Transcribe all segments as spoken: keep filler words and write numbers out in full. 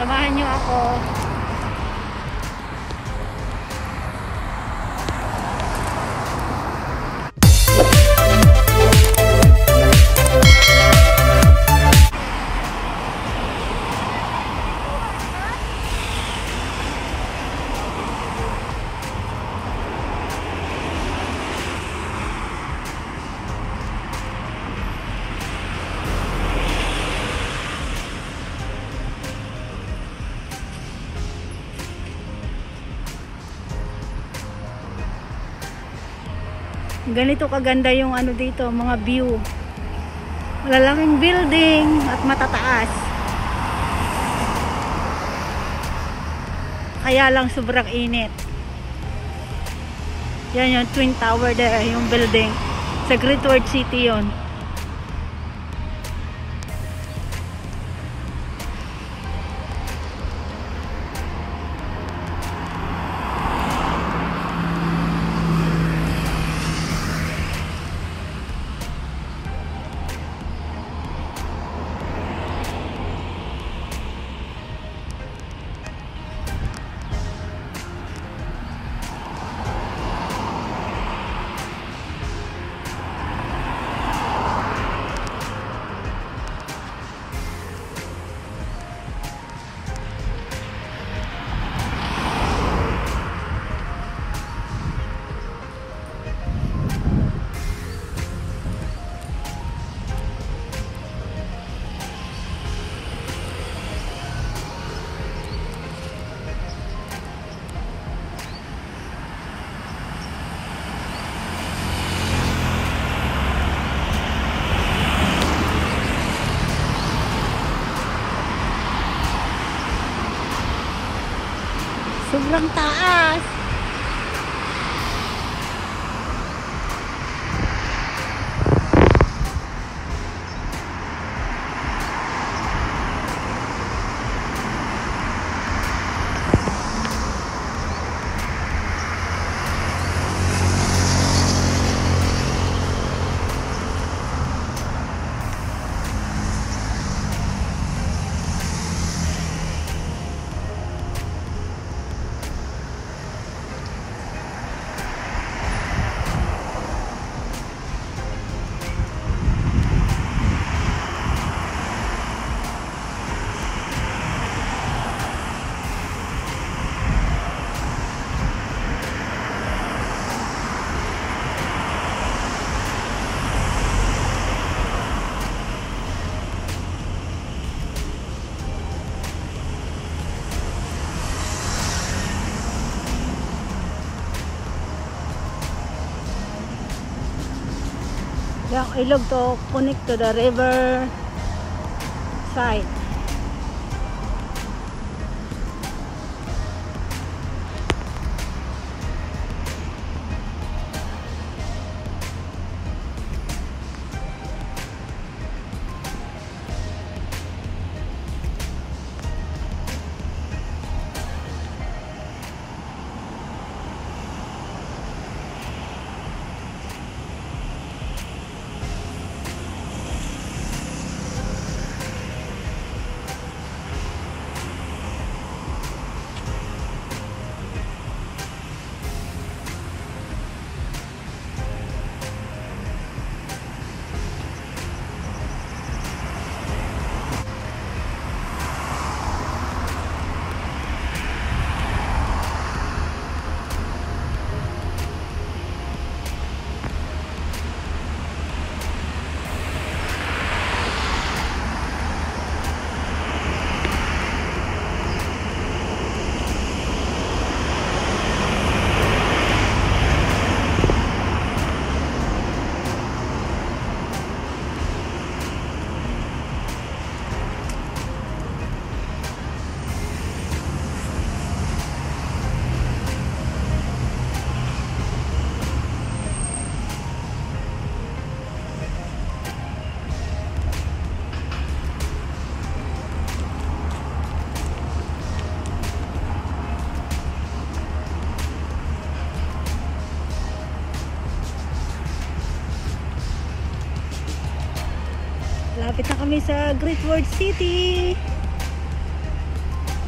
Samahan nyo ako. Ganito kaganda yung ano dito, mga view. Malalaking building at matataas. Kaya lang sobrang init. Yan yung Twin Tower there, yung building. Sa Great World City yon. Sobrang taas. Yung ilog to connect to the river side. Lapit na kami sa Great World City.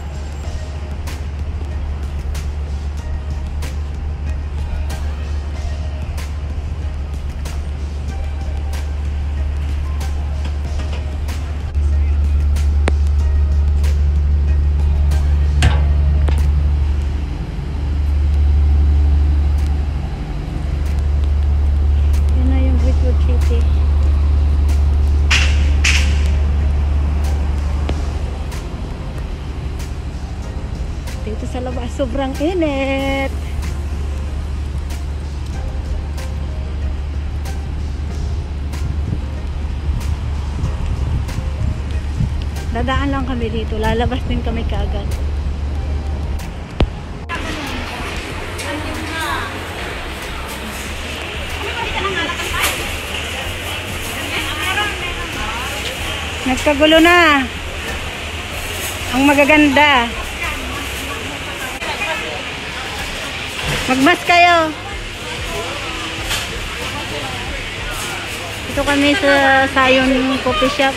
Dito sa labas, sobrang init. Dadaan lang kami dito. Lalabas din kami kaagad. Nagkagulo na. Ang magaganda. Magmas kayo. Ito kami sa Sayon Coffee Shop.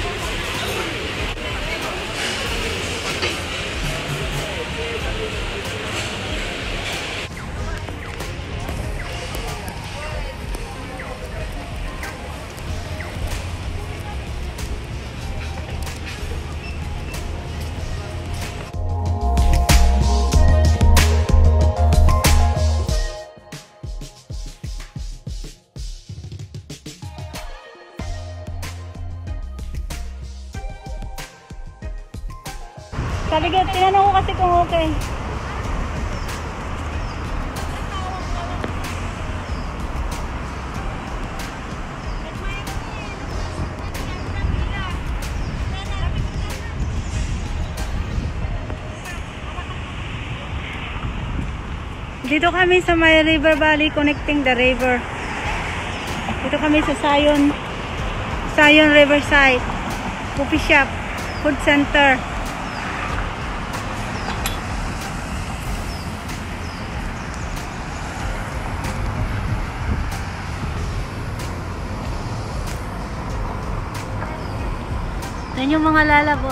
Sabi ko, tinanong ko kasi kung okay. Dito kami sa may River Valley connecting the river. Dito kami sa Sayon Sayon Riverside Coffee Shop, Food Center. Yan yung mga lalabo.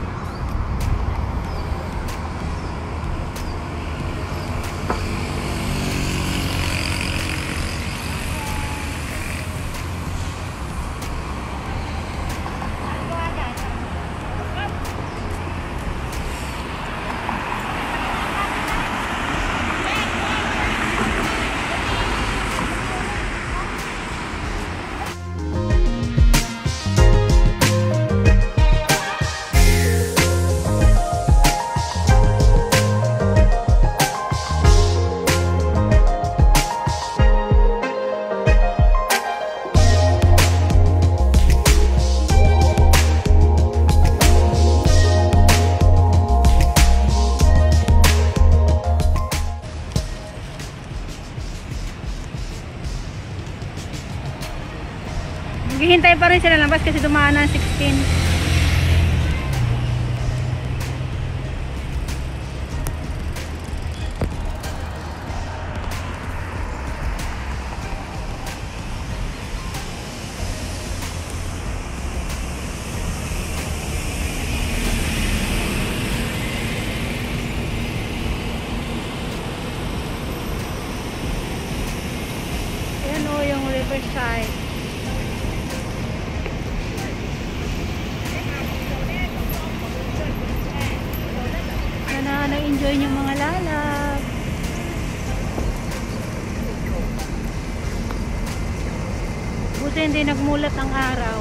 Hihintay pa rin sila labas kasi dumaan ng sixteen. Yan o yung Riverside. Sana na-enjoy yung mga lalab. Buti hindi nagmulat ang araw.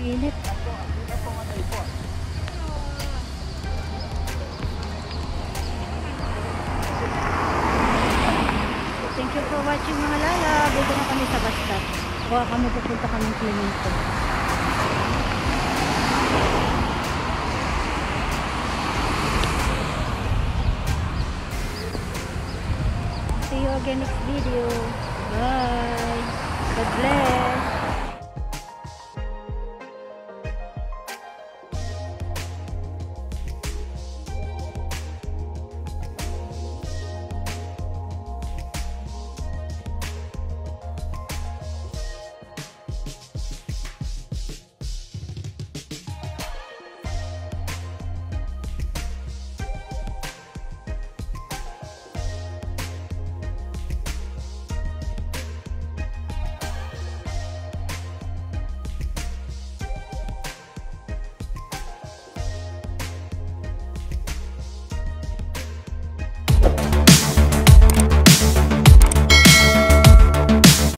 init. Thank you for watching mga lala. Dito na kami sa bus stop. Kuha kami, pupunta kami Clemente. See you again next video.